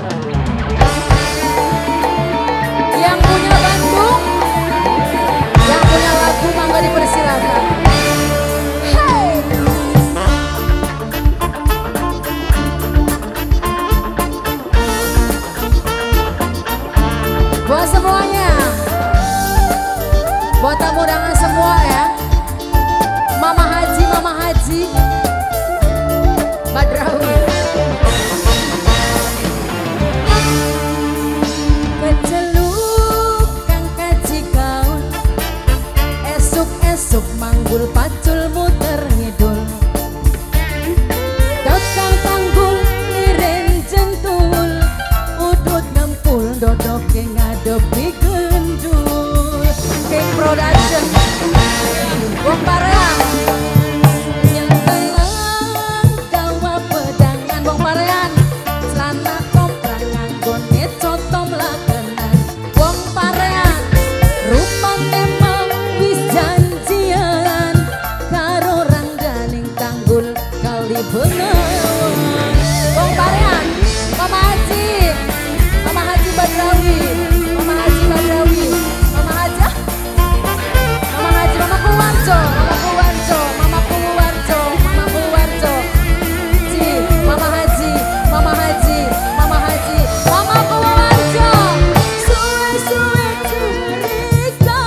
Yang punya Bandung, yang punya lagu mangga dipersilakan. Hey. Buat semuanya, buat tamu undangan semua ya. Mama Haji, Badrawi. Keceluk kang kaji kaun, esuk-esuk manggul pacul muter ngidul. Dokang tanggul lirin jentul, udut ngempul dodok yang ngadepi gendul. King Production, Wong Pareang. Wong Parean, Mama Haji Badrawi, Mama Haji Badrawi, Mama Haji, Mama Kuwarjo, Mama Kuwarjo, Ci, Mama Haji, Mama Kuwarjo, suwe-suwe curiga,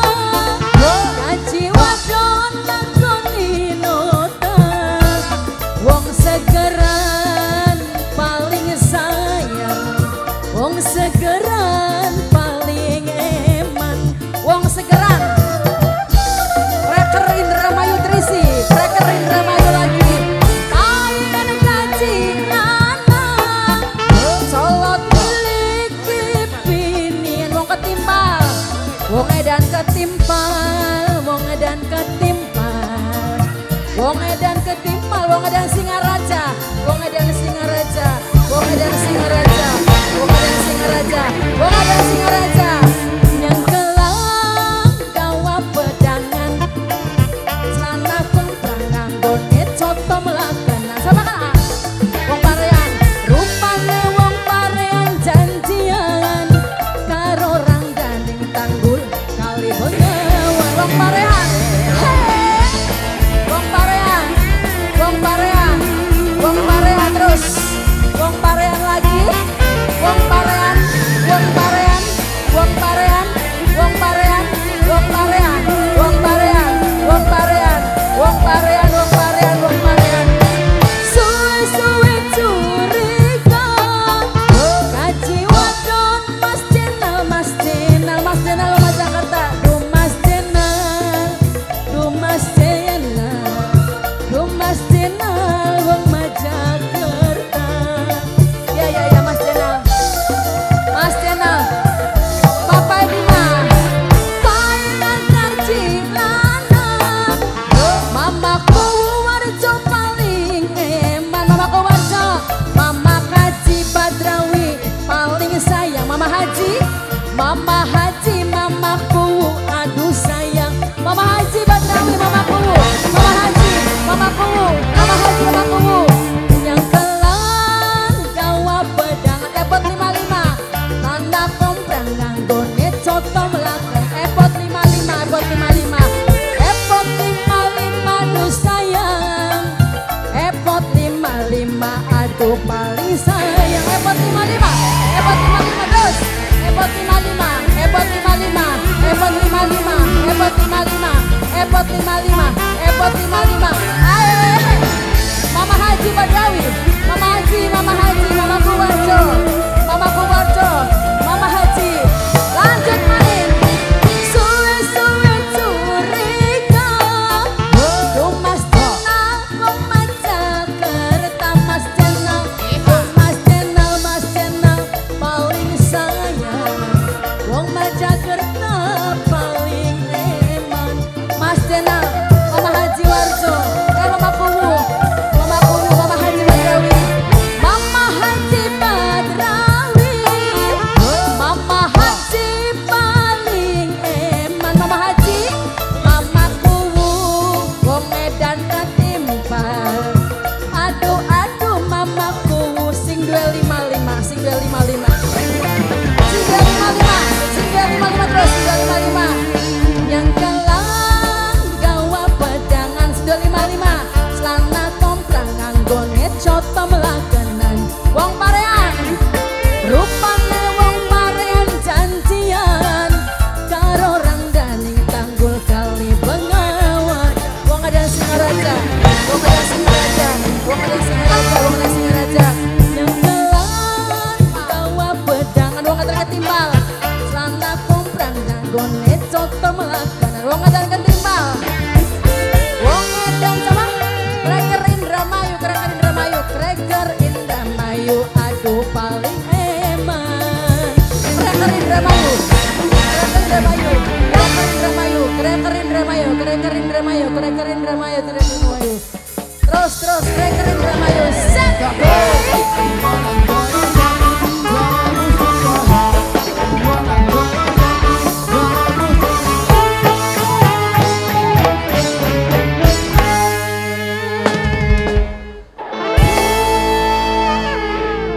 kaji wadon lakoni nota, wong segeran paling sayang, wong segeran paling eman, wong segeran. Reker Indramayu Trisi, Reker Indramayu lagi. Kain kaji lanang, colot miliki pinian, wong ketimpal, wong edan ketimpal, wong edan ketimpal, wong edan ketimpal, wong edan Singaraja, wong edan Singaraja, wong edan Singaraja, wong edan Singaraja, wong edan Singaraja. Yang kelang gawa pedangan, celana komprang nganggone coto melakanan. Sama kan? Wong Parean, rupane wong Parean janjian karo orang gandeng tanggul kali bengawan. Wong Parean, hey, Wong Parean, Wong Parean, Wong Parean terus, Wong Parean lagi, Wong Parean, Wong Parean, Wong Parean, Wong Parean, Wong Parean, Wong Parean, Wong Parean, Wong Parean, Wong Parean, Wong Parean. Suwe-suwe curiga, kaji wadon Mas Jenal, Mas Jenal, Mas Jenal Mas Jakarta, Mas Jenal, Mas Jenal, Mas Jenal, wong Majakerta. Ya Mas Jenal, Mas Jenal, Papa Bima, Pain antar cilana, Mama Kuwarjo paling eman, Mama Kuwarjo, Mama Haji Badrawi paling sayang, Mama Haji, Mamaku, aduh sayang, Mama Haji Badrawi, Mamaku, Mama Haji, Mamaku, Mama Haji, Mamaku. Yang kelang gawa pedangan, epot 55, tanda komprang nganggone coto melakon, epot 55, epot 55, epot 55, aduh sayang, epot 55, aduh paling sayang, epot 55, epot 55 terus, epot 55, epot 55, epot 55, epot 55, epot 55, epot 55. Ayo, Mama Haji Badrawi, Mama Haji, Mama Kuwarjo, Mama Kuwarjo, Mama Haji. Lanjut main. Suwe-suwe curiga, Mas Jenal, wong Majakerta, Mas Jenal, Mas Jenal paling sayang, wong Majakerta paling eman, Mas Jenal, Mama Haji Warjo, Mama Kuwu, Mama Haji Badrawi, Mama Haji Badrawi. 955 terus 955 yang kelang gawa pedangan 955 selana komprang nganggone coto melakanan wong parean rupane wong parean janjian karo rangdaning tanggul kali bengawan wong ada Singaraja wong ada Singaraja wong ada Singaraja wong ada Singaraja yang kelang gawa pedangan wong ada ketimbal selana komprang nganggone coto melakanan wong ada ketimbal wong edan sama kreker Indramayu kreker Indramayu aduh paling eman kreker Indramayu terus kreker Indramayu set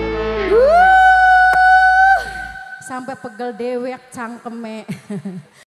sampai pegel dewek cangkeme